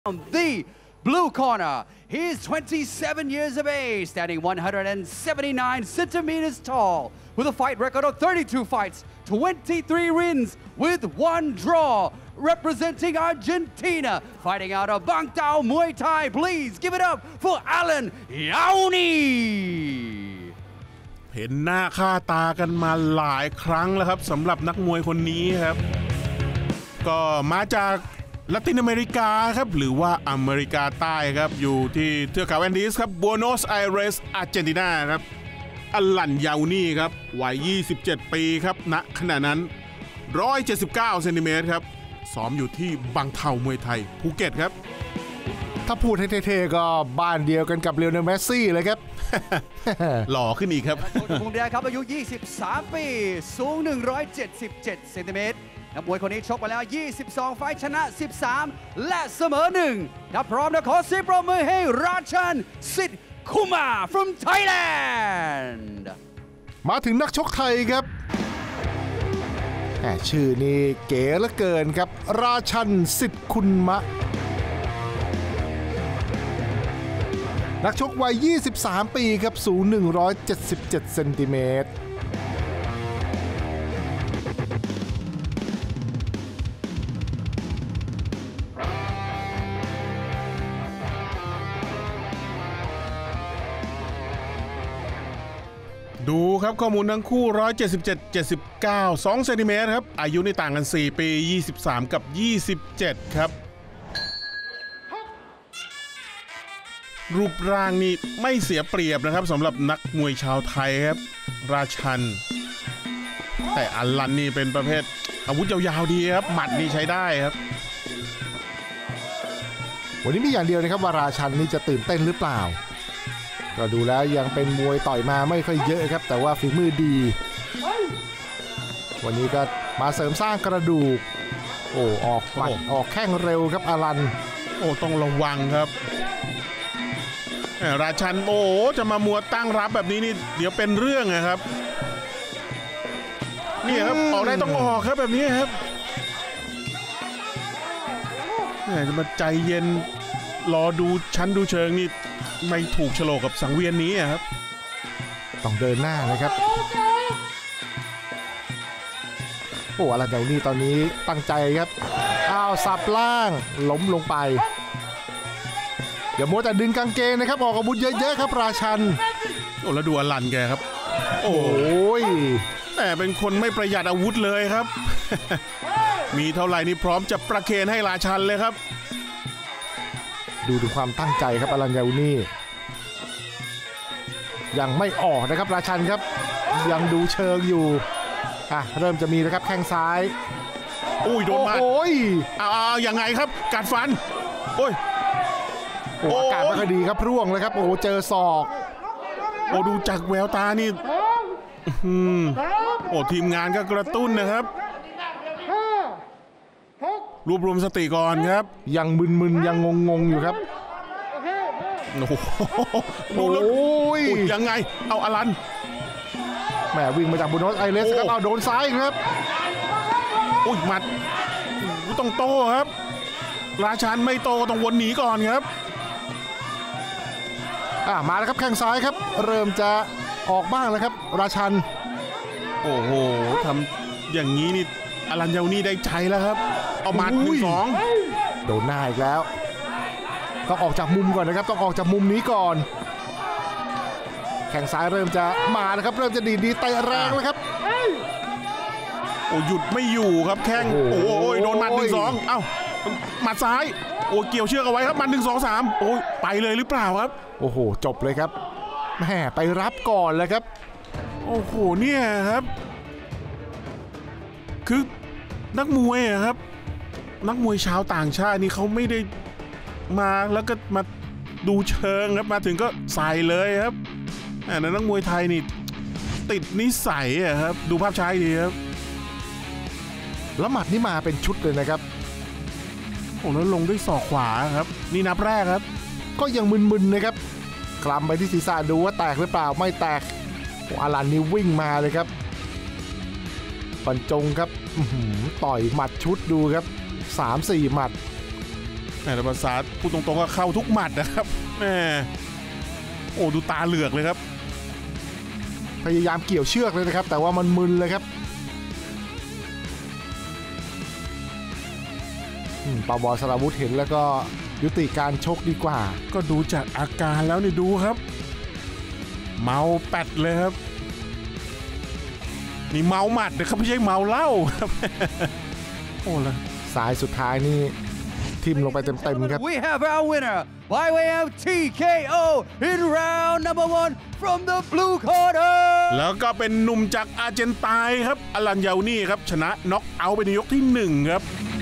The blue corner, he's 27 years of age, standing 179 centimeters tall, with a fight record of 32 fights, 23 wins, with 1 draw, representing Argentina, fighting out of Bang Tao Muay Thai. Please give it up for Alan Yauni. เห็นหน้าค่าตากันมาหลายครั้งแล้วครับสำหรับนักมวยคนนี้ครับก็มาจากลาตินอเมริกาครับหรือว่าอเมริกาใต้ครับอยู่ที่เทือกเขาแอนดีสครับบัวโนสไอเรสอาร์เจนตินาครับอลันยานี่ครับวัย27 ปีครับณขณะนั้น179 เซนติเมตรครับซ้อมอยู่ที่บางเทามวยไทยภูเก็ตครับถ้าพูดให้เท่ๆก็บ้านเดียวกันกับเลโอเนลเมสซี่เลยครับหล่อขึ้นอีกครับมุมแดงครับอายุ23 ปีสูง177 เซนติเมตรนักมวยคนนี้ชกมาแล้ว22ไฟท์ชนะ13และเสมอ1ถ้าพร้อมนะขอเสียงปรบมือให้ราชันสิทธิ์คุมา from Thailand มาถึงนักชกไทยครับชื่อนี้เก๋เหลือเกินครับราชันสิทธิ์คุมะนักชกวัย23 ปีครับสูง177 เซนติเมตรดูครับข้อมูลทั้งคู่177 79 2 เซนติเมตรครับอายุนี่ต่างกัน4 ปี23กับ27ครับรูปร่างนี่ไม่เสียเปรียบนะครับสำหรับนักมวยชาวไทยครับราชันแต่อลันนี่เป็นประเภทอาวุธยาวๆดีครับหมัดนี่ใช้ได้ครับวันนี้มีอย่างเดียวนะครับว่าราชันนี่จะตื่นเต้นหรือเปล่าก็ดูแล้วยังเป็นมวยต่อยมาไม่ค่อยเยอะครับแต่ว่าฝีมือดีวันนี้ก็มาเสริมสร้างกระดูกออกหมัดออกแข้งเร็วครับอลันต้องระวังครับราชันจะมามัวตั้งรับแบบนี้นี่เดี๋ยวเป็นเรื่องนะครับนี่ครับออกได้ต้องออกครับแบบนี้ครับจะมาใจเย็นรอดูชั้นดูเชิงนี่ไม่ถูกโฉลกกับสังเวียนนี้ครับต้องเดินหน้านะครับอลันยานี่ตอนนี้ตั้งใจครับสับล่างล้มลงไปอย่ามัวแต่ดึงกางเกงนะครับออกอาวุธเยอะๆครับราชันแล้วดูอลันแกครับแต่เป็นคนไม่ประหยัดอาวุธเลยครับ มีเท่าไหร่นี่พร้อมจะประเคนให้ราชันเลยครับดูความตั้งใจครับอลันยานี่ยังไม่ออกนะครับราชันครับยังดูเชิงอยู่เริ่มจะมีนะครับแข้งซ้ายโดนมายังไงครับกัดฟันอากาศไม่ค่อยดีครับร่วงเลยครับเจอศอกดูจากแววตานี่ทีมงานก็กระตุ้นนะครับรวบรวมสติก่อนครับยังมึนๆยังงงๆอยู่ครับดูแล้วยังไงเอาอลันแหมวิ่งมาจากบูโนสไอเรสครับโดนซ้ายครับหมัดต้องโต้ครับราชันไม่โตต้องวนหนีก่อนครับมาแล้วครับแข้งซ้ายครับเริ่มจะออกบ้างแล้วครับราชันทำอย่างนี้นี่อลันยานี่ได้ใจแล้วครับเอาหมัด1-2 โดนหน้าอีกแล้วต้องออกจากมุมก่อนนะครับต้องออกจากมุมนี้ก่อนแข้งซ้ายเริ่มจะมาแล้วครับเริ่มจะดีเตะแรงแล้วครับหยุดไม่อยู่ครับแข้งโดนหมัด1-2หมัดซ้ายเกี่ยวเชือกเอาไว้ครับหมัด1-2-3ไปเลยหรือเปล่าครับจบเลยครับแม่ไปรับก่อนเลยครับเนี่ยครับคือนักมวยครับนักมวยชาวต่างชาตินี่เขาไม่ได้มาแล้วก็มาดูเชิงครับมาถึงก็ใส่เลยครับนักมวยไทยนี่ติดนิสัยครับดูภาพช้าดีครับแล้วหมัดนี่มาเป็นชุดเลยนะครับแล้วลงด้วยศอกขวาครับนี่นับแรกครับก็ยังมึนๆนะครับคลำไปที่ศีรษะดูว่าแตกหรือเปล่าไม่แตกอลันนี่วิ่งมาเลยครับบรรจงครับต่อยหมัดชุดดูครับ 3-4 หมัดแต่ภาษาพูดตรงๆก็เข้าทุกหมัดนะครับแม่โอ้ดูตาเหลือกเลยครับพยายามเกี่ยวเชือกเลยนะครับแต่ว่ามันมึนเลยครับปาวอสราวุธเห็นแล้วก็ยุติการชกดีกว่าก็ดูจากอาการแล้วนี่ดูครับเมาแปดเลยครับนี่เมาหมัดนะครับไม่ใช่เมาเหล้าครับโอ้ละสายสุดท้ายนี่ทิ่มลงไปเต็มๆครับ We have our winner by way of TKO in round number 1 from the blue corner แล้วก็เป็นหนุ่มจากอาร์เจนไตน์ครับอลันยานี่ครับชนะน็อกเอาท์ไปในยกที่1ครับ